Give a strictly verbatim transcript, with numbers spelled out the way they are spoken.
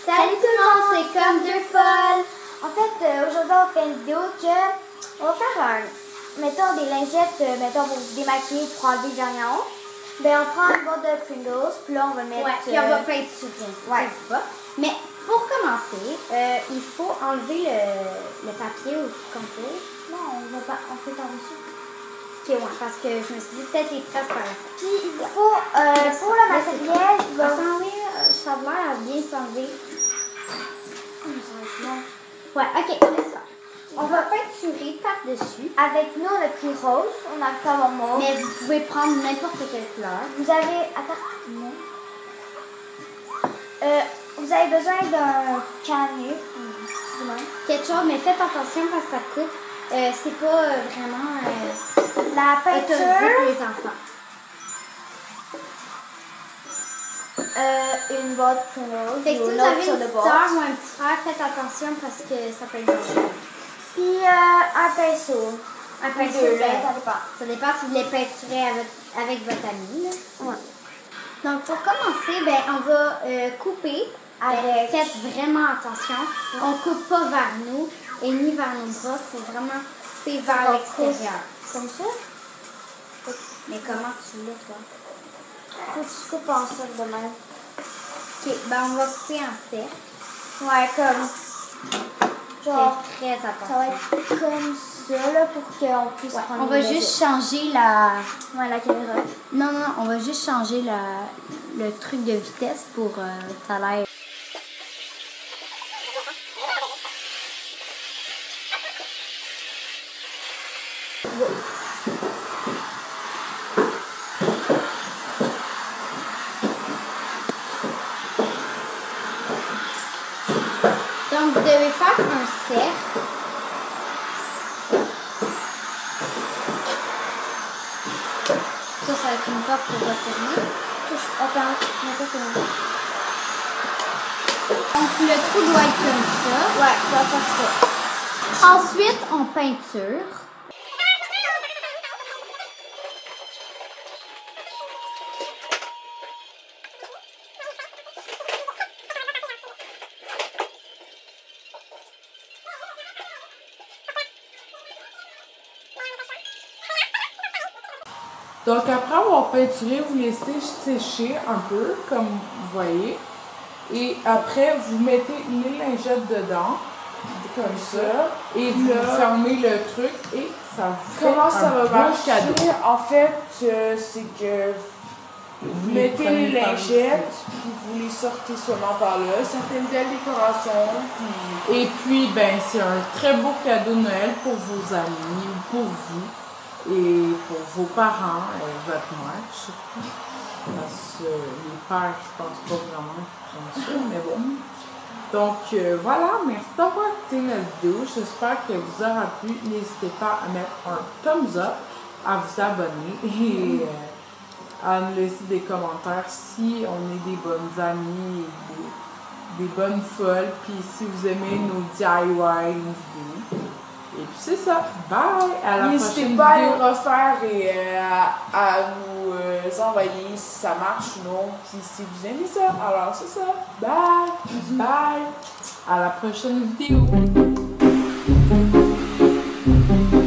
Salut tout le monde, c'est comme deux folles. En fait, euh, aujourd'hui on fait une vidéo que on va faire un, mettons des lingettes, euh, mettons pour vous démaquiller, pour enlever le gagnon. Ben on prend une boîte de Pringles, puis là on va mettre. Ouais, puis on va peinture. Ouais. Pas. Mais pour commencer, euh, il faut enlever le, le papier au complet. Non, on va pas, on fait par-dessus. Ok, ouais, parce que je me suis dit peut-être les traces par la fin. Puis il faut, euh, pour le matériel, il va. Attendez, euh, ça a l'air à bien s'enlever. Ouais, ok, laisse faire. On va peinturer par-dessus. Avec nous, on a pris rose, on a pris savon mauve. Mais vous pouvez prendre n'importe quelle couleur. Vous avez. Attends. Non. Euh, vous avez besoin d'un cannet. Quelque chose, mais faites attention parce que ça coupe. Euh, c'est pas euh, vraiment euh, La autorisé peinture. pour les enfants. Euh, une boîte Pringles. Fait que ou si une vous autre avez sur une le petite bord. soeur ou un petit frère, faites attention parce que ça peut être dangereux. Puis euh, un pinceau. Un Ou pinceau, deux, là, ben, ça dépend. ça dépend si vous voulez peinturer avec, avec votre ami. Là. Ouais. Donc, pour commencer, ben, on va euh, couper. Avec- Ben, faites vraiment attention. On ne coupe pas vers nous et ni vers nos bras. Il faut vraiment couper vers On l'extérieur. Comme ça. Mais comment tu l'as, toi? Faut que tu coupes en cercle de même. Ok, ben, on va couper en cercle. Ouais, comme. Genre. Faites très Ça va attention. être comme ça, là, pour qu'on puisse Ouais, prendre on va une juste mesure. changer la... Ouais, la caméra. Non, non, on va juste changer la... le truc de vitesse pour euh, ça a l'air... Donc, vous devez faire un cercle. Ça, ça va être une porte pour refermer. Touche. Attends, attends, attends. Donc, le trou doit être comme ça. Ouais, tu vas faire ça. Ensuite, on peinture. Donc après avoir peinturé, vous laissez sécher un peu, comme vous voyez. Et après, vous mettez les lingettes dedans, comme ça. Et vous Là. fermez le truc et ça vous fait Comment un ça va beau marcher? cadeau. En fait, euh, c'est que vous Vous les mettez prenez les par lingettes, puis vous les sortez seulement par là. Ça fait une belle décoration. Puis Et puis, ben, c'est un très beau cadeau de Noël pour vos amis ou pour vous. Et pour vos parents et votre mère surtout. Parce que les pères, je pense pas vraiment qu'ils font ça, mais bon. Donc euh, voilà, merci d'avoir écouté notre vidéo. J'espère que vous aura plu. N'hésitez pas à mettre un thumbs up, à vous abonner et euh, à nous laisser des commentaires si on est des bonnes amies et des, des bonnes folles. Puis si vous aimez nos D I Y, nos vidéos. Et puis c'est ça. Bye! À la n'hésitez prochaine pas à vidéo. les refaire et euh, à, à nous euh, envoyer si ça marche ou non. Puis si vous aimez ça, alors c'est ça. Bye! Bye! À la prochaine vidéo!